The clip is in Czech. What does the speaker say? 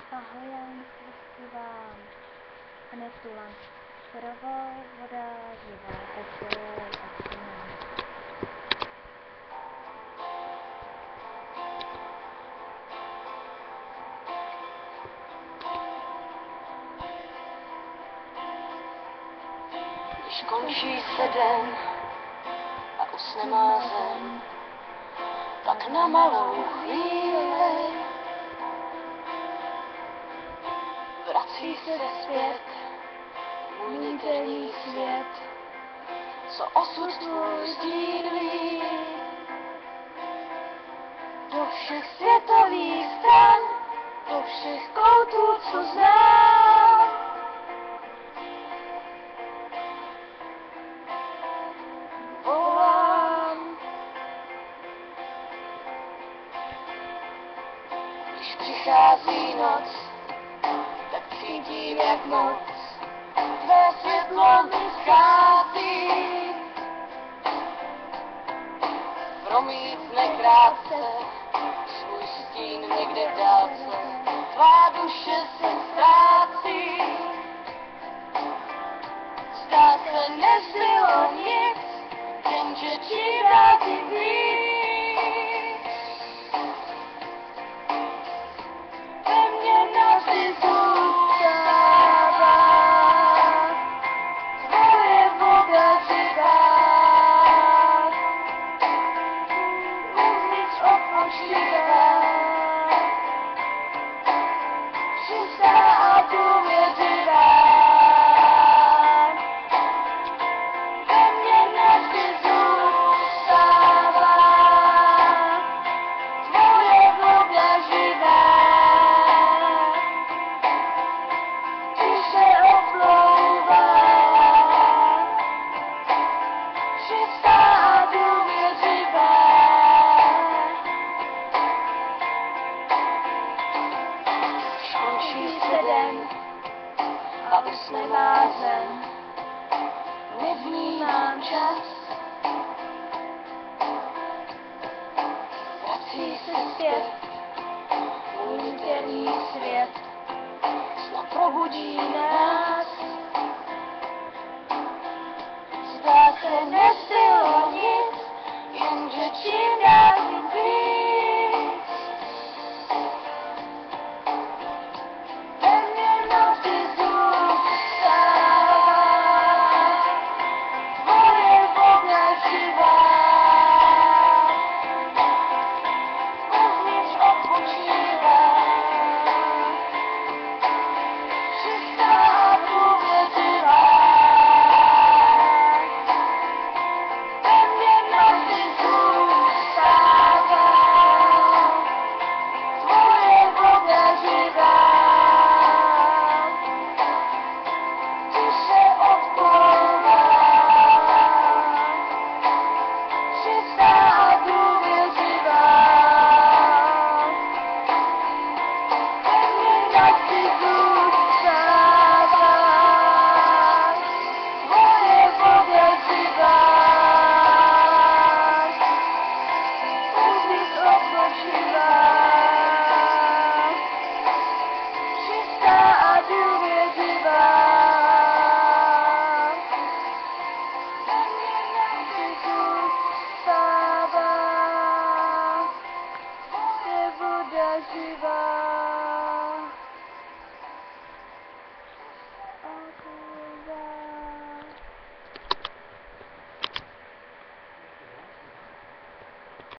Ahoj, já jen zpívám Netula. Surová voda živá, takže začínáme. Když končí se den a usne má zem, tak na malou chvíli vrací se zpět můj niterní svět, co osud tvůj sdílí. Do všech světových stran, do všech koutů, co znám, volám. Když přichází noc, tak cítím, jak moc tvé světlo mi schází. Promítne krátce svůj stín někde v dálce, tvá duše se ztrácí. Zdá se, nezbylo nic, jenže čím dál tím víc ve mně navždy zůstává tvoje voda živá. Uvnitř odpočívá, čistá a důvěřivá. Ve mně navždy zůstává tvoje voda živá. Když se oplouvá, čistá a důvěřivá. Končí se den a usne má zem, nevnímám čas. Vrací se zpět můj niterní svět, snad probudí nás. Zdá se, nezbylo nic, jenže čím